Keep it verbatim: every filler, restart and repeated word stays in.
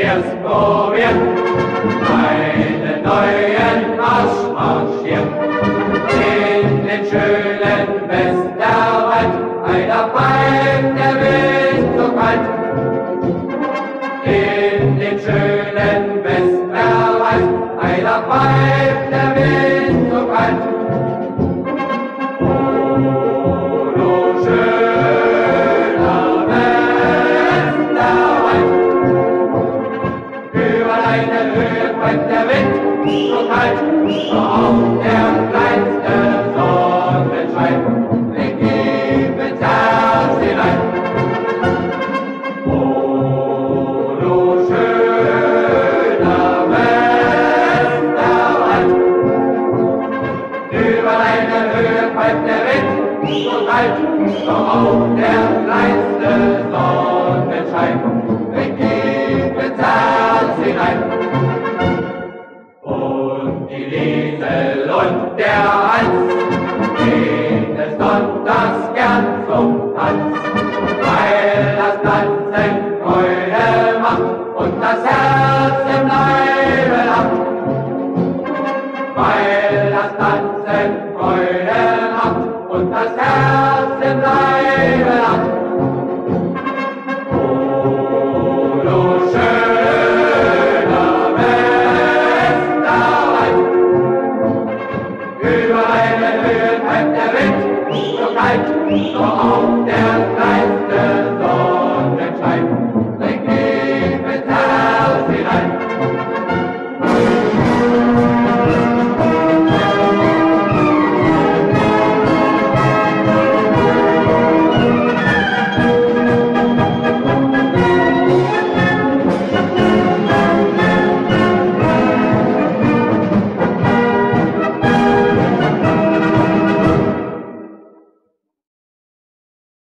erst probiert, einen neuen Marsch marschiert. In den schönen Westerwald, einer pfeift der Wind so kalt. In den schönen Westerwald, einer pfeift der Wind so kalt. Oh, du schöner Westerwald, über deine Höhe pfeift der Wind so kalt, so auch der kleinste Sonnenschein, wir geben ins Herz hinein. Oh, du schöner Westerwald, über deine Höhe pfeift der Wind so kalt, so auch der kleinste Sonnenschein, wir geben ins Herz hinein. Und die Liesel und der Hans gehen des Sonntags gern zum Tanz, weil das Tanzen Freude macht und das Herz im Leibe lacht. Weil das Tanzen Freude macht und das Herz im Leibe lacht. Oh, du schöner Westerwald, über deine Höhen pfeift der Wind so kalt, so auch der kleinste Sonnenschein.